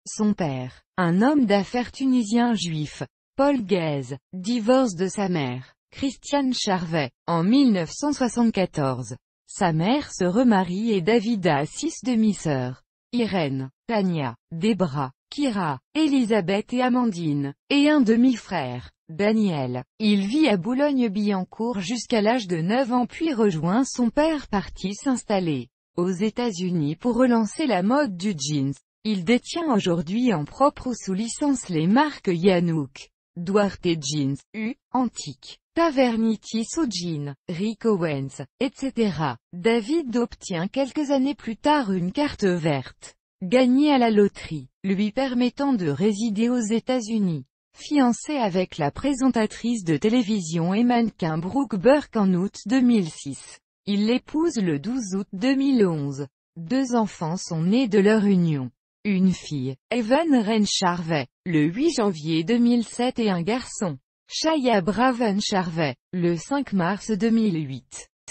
Son père, un homme d'affaires tunisien juif, Paul Guez, divorce de sa mère, Christiane Charvet, en 1974. Sa mère se remarie et David a 6 demi-sœurs. Irène, Tania, Debra, Kira, Elisabeth et Amandine, et un demi-frère, Daniel. Il vit à Boulogne-Billancourt jusqu'à l'âge de 9 ans puis rejoint son père parti s'installer aux États-Unis pour relancer la mode du jeans. Il détient aujourd'hui en propre ou sous licence les marques Yanouk, Duarte Jeans, Antique, Tavernity Sous Jeans, Rick Owens, etc. David obtient quelques années plus tard une carte verte, gagnée à la loterie, lui permettant de résider aux États-Unis. Fiancé avec la présentatrice de télévision et mannequin Brooke Burke en août 2006. Il l'épouse le 12 août 2011. 2 enfants sont nés de leur union. Une fille, Evan Ren Charvet, le 8 janvier 2007 et un garçon, Shaya Braven Charvet, le 5 mars 2008.